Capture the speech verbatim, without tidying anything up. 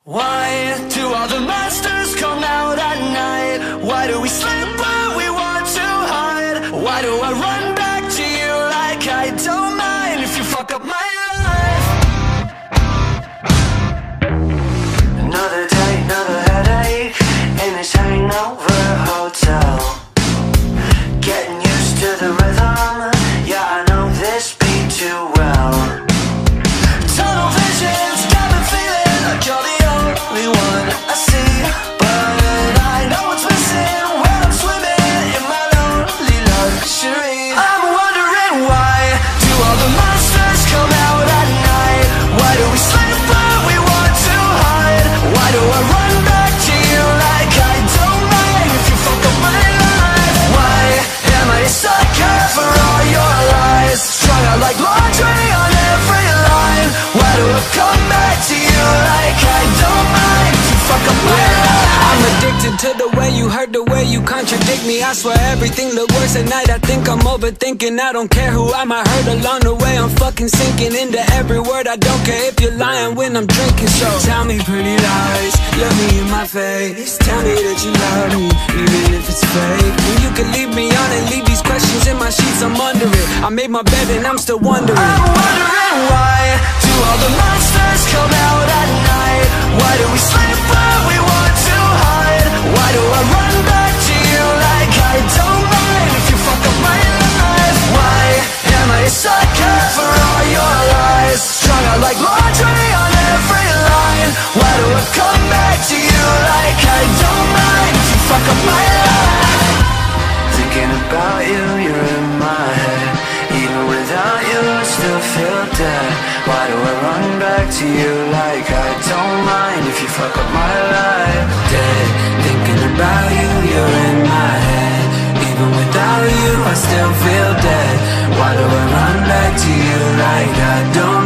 Why do all the monsters come out at night? Why do we sleep when we want to hide? Why do I run back to you like I don't mind if you fuck up my life? Another day, another headache in this hangover hotel. Getting used to the rhythm, yeah, I know this beat too well. Tunnel visions got me feeling like you're the only one I see, but I know what's missing when I'm swimming in my lonely luxury. I'm wondering, why do all the monsters come out at night? Why do we sleep when we want to hide? Why do I run back to you like I don't mind if you fuck up my life? Why am I a sucker for all your lies? Strung out like laundry on every line. Why do I come back to you like I don't mind if you fuck up my life? I'm addicted to the way you hurt, the way you contradict me. I swear everything look worse at night. I think I'm overthinking. I don't care who I might hurt along the way. I'm fucking sinking into every word. I don't care if you're lying when I'm drinking. So tell me pretty lies, look me in my face. Tell me that you love me, even if it's fake. And you can leave me on and leave these questions in my sheets. I'm under it. I made my bed and I'm still wondering. I'm wondering, why do all the monsters come out at night? Why do we sleep when we want to hide? Why do I run back to you like I don't mind if you fuck up my life? Why am I a sucker for all your lies? Strung out like laundry on every line. Why do I come back to you like I don't mind if you fuck up my life? Thinking about you, you're in my head. Even without you, I still feel dead. Why do I run back to you like I don't mind if you fuck up my life? Dead, thinking about you, you're in my head. Even without you, I still feel dead. Why do I run back to you like I don't